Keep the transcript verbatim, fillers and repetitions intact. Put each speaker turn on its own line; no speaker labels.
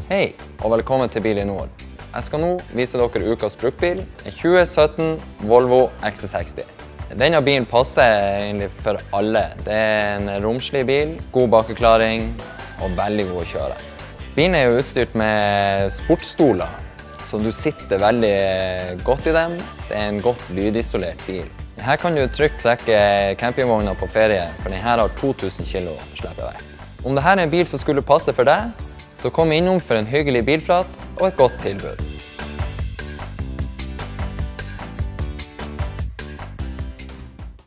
Hei, og velkommen til Bil i Nord. Jeg skal nå vise dere ukas bruktbil, en tjue sytten Volvo X C seksti. Denne bilen passer egentlig for alle. Det er en romslig bil, god bakkeklaring og veldig god å kjøre. Bilen er jo utstyrt med sportsstoler, så du sitter veldig godt i dem. Det er en godt lydisolert bil. Her kan du trygt trekke campingvogna på ferie, for denne har to tusen kilo sleppevekt. Om dette er en bil som skulle passe for deg, så kom innom for en hyggelig bilprat og et godt tilbud.